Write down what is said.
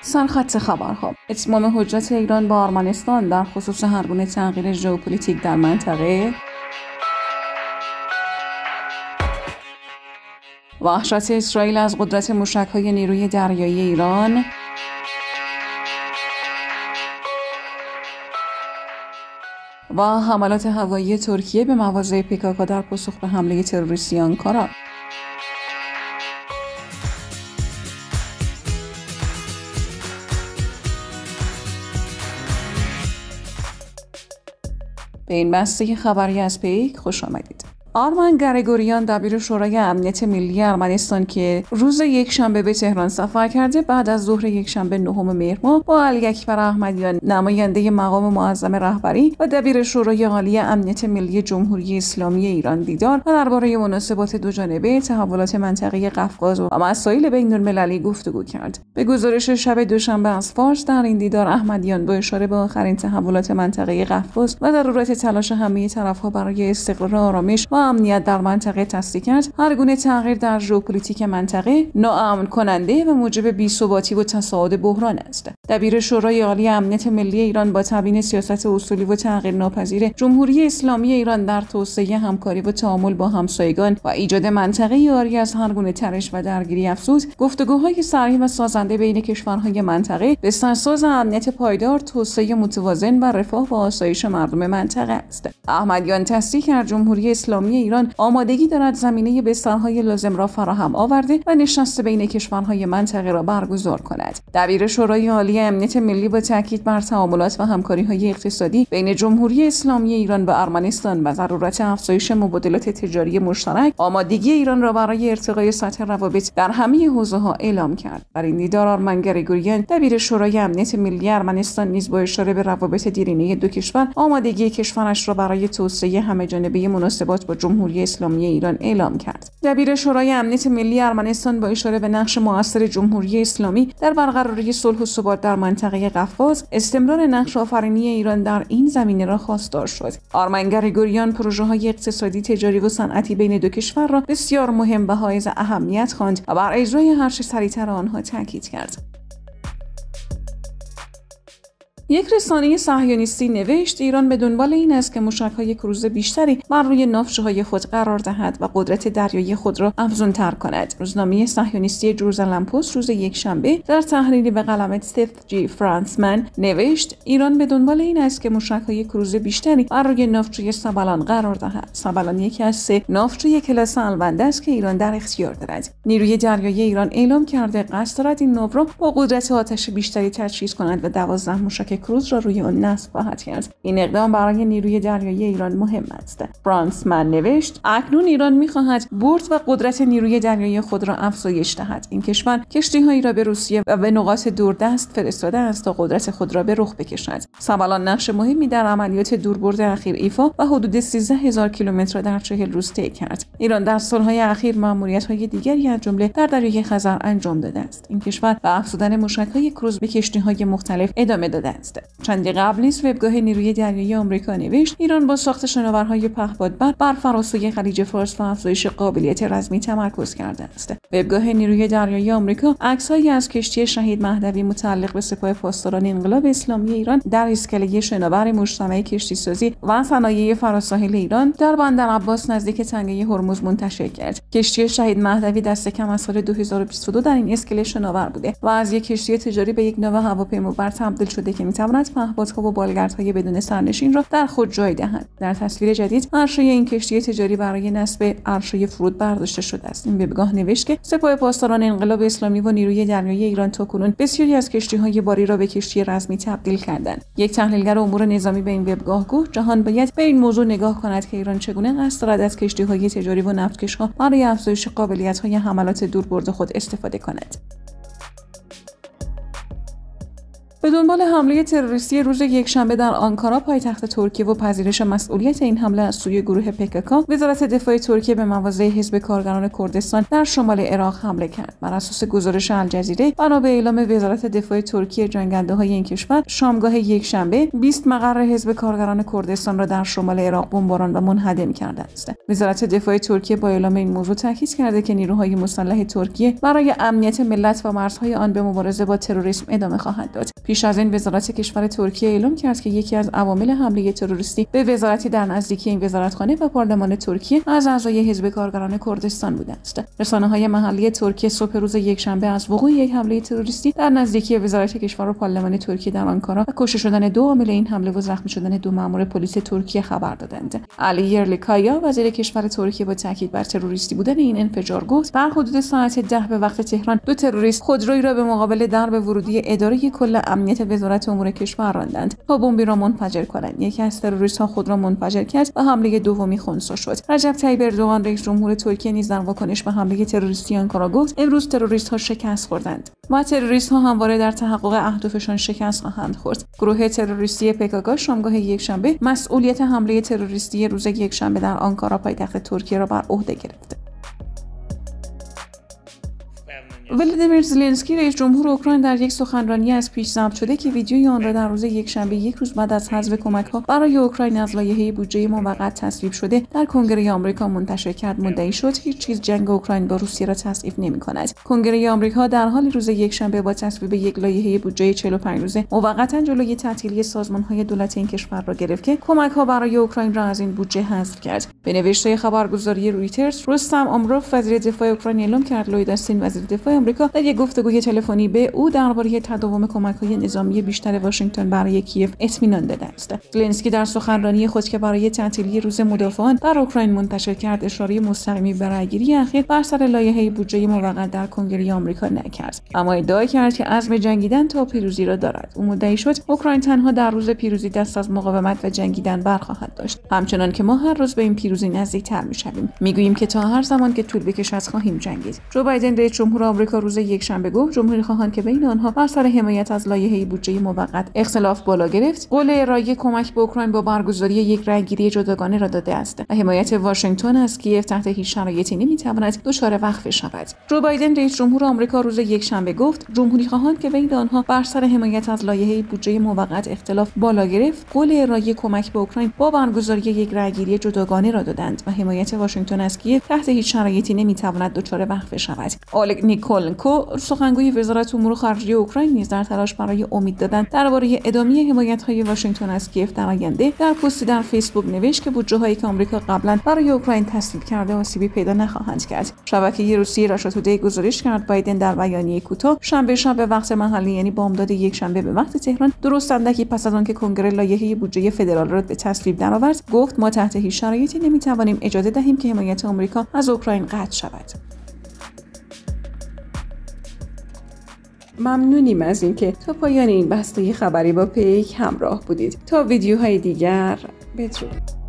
سرخط خبرها: اتمام حجت ایران با ارمنستان در خصوص هرگونه تغییر ژئوپلیتیک در منطقه، وحشت اسرائیل از قدرت موشک‌های نیروی دریایی ایران، و حملات هوایی ترکیه به مواضع پیکاکا در پاسخ به حمله تروریستی آنکارا. به این بسته خبری از پیک خوش آمدید. آرمن گریگوریان دبیر شورای امنیت ملی ارمنستان که روز یکشنبه به تهران سفر کرده، بعد از ظهر یکشنبه 9 مهر ماه با علی اکبر احمدیان نماینده مقام معظم رهبری و دبیر شورای عالی امنیت ملی جمهوری اسلامی ایران دیدار و درباره مناسبات دوجانبه، تحولات منطقه قفقاز و مسائل بین‌المللی گفتگو کرد. به گزارش شب دوشنبه از فارس، در این دیدار احمدیان با اشاره به آخرین تحولات منطقه قفقاز و ضرورت تلاش همه طرف‌ها برای استقرار و آرامش و امنیت در منطقه تصدیق کرد هر گونه تغییر در ژئوپلیتیک منطقه ناامن کننده و موجب بی‌ثباتی و تصاعد بحران است. دبیر شورای عالی امنیت ملی ایران با تبیین سیاست اصولی و تغییرناپذیر جمهوری اسلامی ایران در توسعه همکاری و تعامل با همسایگان و ایجاد منطقه عاری از هر گونه ترش و درگیری افزود، گفتگوهای صریح و سازنده بین کشورهای منطقه به سرساز امنیت پایدار، توسعه متوازن و رفاه و آسایش مردم منطقه است. احمدیان تصدیق کرد جمهوری اسلامی ایران آمادگی دارد زمینه بسترهای لازم را فراهم آورده و نشست بین کشورهای منطقه را برگزار کند. دبیر شورای عالی امنیت ملی با تاکید بر تعاملات و همکاری‌های اقتصادی بین جمهوری اسلامی ایران و ارمنستان و ضرورت افزایش مبادلات تجاری مشترک، آمادگی ایران را برای ارتقای سطح روابط در همه حوزه‌ها اعلام کرد. در این دیدار آرمن گریگوریان دبیر شورای امنیت ملی ارمنستان نیز با اشاره به روابط دیرینه دو کشور، آمادگی کشورش را برای توسعه همه‌جانبه مناسبات با جمهوری اسلامی ایران اعلام کرد. دبیر شورای امنیت ملی ارمنستان با اشاره به نقش مؤثر جمهوری اسلامی در برقراری صلح و ثبات در منطقه قفقاز، استمرار نقش آفرینی ایران در این زمینه را خواستار شد. آرمن گریگوریان پروژه‌های اقتصادی، تجاری و صنعتی بین دو کشور را بسیار مهم و حائز اهمیت خواند و بر اجرای هر چه سریعتر آنها تاکید کرد. یک رسانه صهیونیستی نوشت ایران به دنبال این است که موشک‌های کروز بیشتری بر روی ناوچه‌های خود قرار دهد و قدرت دریایی خود را افزون‌تر کند. روزنامه صهیونیستی جروزالم پست روز یکشنبه در تحلیلی به قلم استیف جی فرانسمن نوشت ایران به دنبال این است که موشک‌های کروز بیشتری بر روی ناوچه سبلان قرار دهد. سبلان یکی از 3 ناوچه کلاس الونده است که ایران در اختیار دارد. نیروی دریایی ایران اعلام کرده قصد دارد این ناو را با قدرت آتش بیشتری تجهیز کند و 12 موشک کروز را روی آن نصب خواهد کرد. این اقدام برای نیروی دریایی ایران مهم است. فرانسمن نوشت اکنون ایران می‌خواهد برد و قدرت نیروی دریایی خود را افزایش دهد. این کشور کشتی‌هایی را به روسیه و به نقاط دوردست فرستاده است تا قدرت خود را به رخ بکشد. سبلان نقش مهمی در عملیات دوربرد اخیر ایفا و حدود 13000 کیلومتر را در 40 روز طی کرد. ایران در سال‌های اخیر مأموریت‌های دیگری از جمله در دریای خزر انجام داده است. این کشور به افزودن موشک‌های کروز به کشتی‌های مختلف ادامه داده است. چندی قبل نیز وبگاه نیروی دریایی آمریکا نوشت ایران با ساخت شناورهای پهپادبر بر فراسوی خلیج فارس و افزایش قابلیت رزمی تمرکز کرده است. وبگاه نیروی دریایی آمریکا عکس‌هایی از کشتی شهید مهدوی متعلق به سپاه پاسداران انقلاب اسلامی ایران در اسکله شناور مجتمع کشتیسازی و صنایع فراساحل ایران در بندر عباس نزدیک تنگه هرمز منتشر کرد. کشتی شهید مهدوی دست کم از سال 2022 در این اسکله شناور بوده و از یک کشتی تجاری به یک ناو هواپیمابر تبدیل شده که می‌تواند پهپادها و بالگردهای بدون سرنشین را در خود جای دهند. در تصویر جدید عرشه این کشتی تجاری برای نصب عرشه فرود برداشته شده است. این وبگاه نوشت که سپاه پاسداران انقلاب اسلامی و نیروی دریایی ایران تاکنون بسیاری از کشتی‌های باری را به کشتی رزمی تبدیل کردند. یک تحلیلگر امور نظامی به این وبگاه گفت جهان باید به این موضوع نگاه کند که ایران چگونه قصد دارد از کشتی‌های تجاری و نفتکش‌ها برای افزایش قابلیت‌های حملات دوربرد خود استفاده کند. به دنبال حمله تروریستی روز یکشنبه در آنکارا پایتخت ترکیه و پذیرش مسئولیت این حمله از سوی گروه PKK، وزارت دفاع ترکیه به مواضع حزب کارگران کردستان در شمال عراق حمله کرد. بر اساس گزارش الجزیره، بنا به اعلام وزارت دفاع ترکیه، جنگنده‌های این کشور شامگاه یکشنبه 20 مقر حزب کارگران کردستان را در شمال عراق بمباران و منهدم کردند. وزارت دفاع ترکیه با اعلام این موضوع تاکید کرده که نیروهای مسلح ترکیه برای امنیت ملت و مرزهای آن به مبارزه با تروریسم ادامه خواهد داد. پیش از این وزارت کشور ترکیه اعلام کرد که یکی از عوامل حمله تروریستی به وزارتی در نزدیکی این وزارتخانه و پارلمان ترکیه از اعضای حزب کارگران کردستان بوده است. رسانه‌های محلی ترکیه صبح روز یکشنبه از وقوع یک حمله تروریستی در نزدیکی وزارت کشور و پارلمان ترکیه در آنکارا و کشته شدن 2 عامل این حمله و زخمی شدن 2 مأمور پلیس ترکیه خبر دادند. علی یرلیکایا وزیر کشور ترکیه با تاکید بر تروریستی بودن این انفجار گفت در حدود ساعت 10 به وقت تهران 2 تروریست خودرویی را به مقابل درب ورودی اداره کل امنیت وزارت امور کشور راندند تا بمبی را منفجر کنند. یکی از تروریست‌ها خود را منفجر کرد و حمله دومی خنثی شد. رجب طیب اردوغان رئیس جمهور ترکیه نیز در واکنش به حمله تروریستی آنکارا گفت امروز تروریست‌ها شکست خوردند و تروریست‌ها همواره در تحقق اهدافشان شکست خواهند خورد. گروه تروریستی PKK شامگاه یکشنبه مسئولیت حمله تروریستی روز یکشنبه در آنکارا پایتخت ترکیه را بر عهده گرفت. ولادیمیر زلنسکی رئیس جمهور اوکراین در یک سخنرانی از پیش ضبط شده که ویدیوی آن را در روز یکشنبه یک روز بعد از حذف کمک‌ها برای اوکراین از لایحه بودجه موقت تصویب شده در کنگره آمریکا منتشر کرد مدعی شد هیچ چیز جنگ اوکراین با روسیه را تضعیف نمی‌کند. کنگره آمریکا در حال روز یکشنبه با تصویب یک لایحه بودجه 45 روزه موقتا جلوی تعطیلی سازمان‌های دولت این کشور را گرفت که کمک‌ها برای اوکراین را از این بودجه حذف کرد. به نوشته خبرگزاری رویترز، رستم آمروف وزیر دفاع اوکراین اعلام کرد لوید استین وزیر دفاع آمریکا در یک گفتگوی تلفنی به او درباره تداوم کمک‌های نظامی بیشتر واشنگتن برای کیف اطمینان داده است. زلنسکی در سخنرانی خود که برای تعطیلی روز مدافعان در اوکراین منتشر کرد، اشاره مستقیمی به رأیگیری اخیر بر سر لایحه بودجه موقت در کنگره آمریکا نکرد، اما ادعا کرد که عزم جنگیدن تا پیروزی را دارد. او مدعی شد اوکراین تنها در روز پیروزی دست از مقاومت و جنگیدن برخواهد داشت، همچنان که ما هر روز به این پیروزی نزدیک‌تر می‌شویم. می‌گوییم که تا هر زمان که طول بکشد خواهیم جنگید. جو بایدن رئیس جمهور آمریکا روز یکشنبه گفت جمهوری‌خواهان که بین آنها بر سر حمایت از لایحه بودجه موقت اختلاف بالا گرفت، قول ارائه کمک به اوکراین با برگزاری یک رأیگیری جداگانه را داده است و حمایت واشنگتن از کیف تحت هیچ شرایطی نمی‌تواند دچار وقف شود. جو بایدن رئیس جمهور آمریکا روز یکشنبه گفت جمهوری‌خواهان که بین آنها بر سر حمایت از لایحه بودجه موقت اختلاف بالا گرفت، قول ارائه کمک به اوکراین با برگزاری یک رأیگیری جداگانه را دادند و حمایت واشنگتن از کیف تحت هیچ شرایطی نمی‌تواند دچار وقف شود. اولگ نیکولنکو سخنگوی وزارت امور خارجه اوکراین نیز در تلاش برای امید دادن درباره ادامه حمایت‌های واشنگتن از کیف در آینده در پستی در فیسبوک نوشت که بودجه‌هایی که آمریکا قبلا برای اوکراین تصویب کرده آسیبی پیدا نخواهند کرد. شبکه روسی راشا تودی گزارش کرد بایدن در بیانیه کوتاه شنبه شب به وقت محلی یعنی بامداد یکشنبه به وقت تهران، درست اندکی پس از آنکه کنگره لایحه بودجه فدرال را به تصویب درآورد، گفت ما تحت هیچ شرایطی نمی‌توانیم اجازه دهیم که حمایت آمریکا از اوکراین قطع شود. ممنونیم از اینکه تا پایان این بسته خبری با پیک همراه بودید. تا ویدیوهای دیگر بدرود.